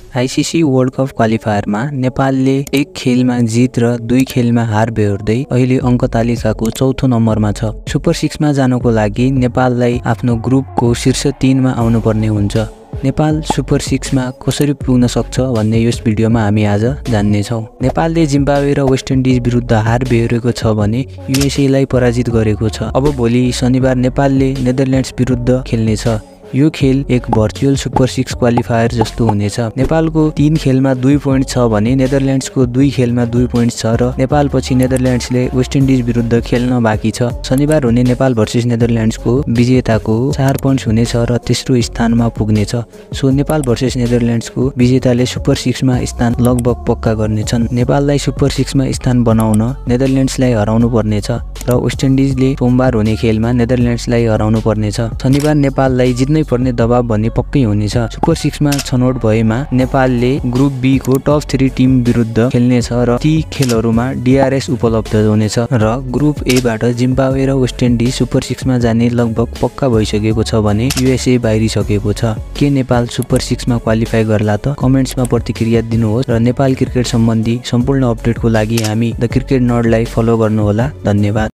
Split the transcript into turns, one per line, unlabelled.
ICC world cup क्वालिफायरमा नेपालले एक खेलमा जित र 2 खेलमा हार बेहोर्दै अहिले अङ्क तालिकाको चौथो नम्बरमा छ। सुपर 6 मा जानको लागि नेपाललाई आफ्नो ग्रुपको शीर्ष 3 मा आउनुपर्ने हुन्छ। नेपाल सुपर 6 मा कसरी पुग्न सक्छ भन्ने यस भिडियोमा हामी आज जान्ने छौं। नेपालले जिम्बाब्वे र वेस्ट इन्डिज विरुद्ध हार बेहोरेको छ भने युएसए लाई पराजित गरेको छ। अब भोलि शनिबार नेपालले नेदरल्यान्ड्स विरुद्ध खेल्नेछ। यो खेल एक भर्चुअल सुपर 6 क्वालिफायर जस्तो हुनेछ। नेपालको 3 खेलमा 2 पोइन्ट छ भने नेदरल्यान्ड्सको 2 खेलमा 2 पोइन्ट छ र नेपाल पछि नेदरल्यान्ड्सले वेस्ट इन्डिज विरुद्ध खेल्न बाँकी छ। शनिबार हुने नेपाल भर्सेस नेदरल्यान्ड्सको विजेताको 4 पोइन्ट्स हुनेछ र तेस्रो स्थानमा पुग्नेछ। सो नेपाल भर्सेस नेदरल्यान्ड्सको विजेताले सुपर 6 मा स्थान लगभग पक्का गर्नेछन्। नेपाललाई सुपर 6 मा स्थान बनाउन नेदरल्यान्ड्सलाई हराउनु पर्नेछ र वेस्ट इन्डिजले सोमबार हुने खेलमा नेदरल्यान्ड्सलाई हराउनु पर्नेछ। शनिबार नेपाललाई जित्नै पर्ने दबाव भन्ने पक्कै हुनेछ। सुपर 6 मा छनौट भएमा नेपालले ग्रुप बी को टप 3 टिम विरुद्ध खेल्नेछ र ती खेलहरूमा डीआरएस उपलब्ध हुनेछ र ग्रुप ए बाट जिम्बाब्वे र वेस्ट इन्डिज सुपर 6 मा जाने लगभग पक्का भइसकेको छ भने युएसए बाहिरिसकेको छ। के नेपाल सुपर 6 मा क्वालिफाई गर्ला त? कमेन्ट्समा प्रतिक्रिया दिनुहोस् र नेपाल क्रिकेट सम्बन्धी सम्पूर्ण अपडेटको लागि हामी द क्रिकेट नर्डलाई फलो गर्नुहोला। धन्यवाद।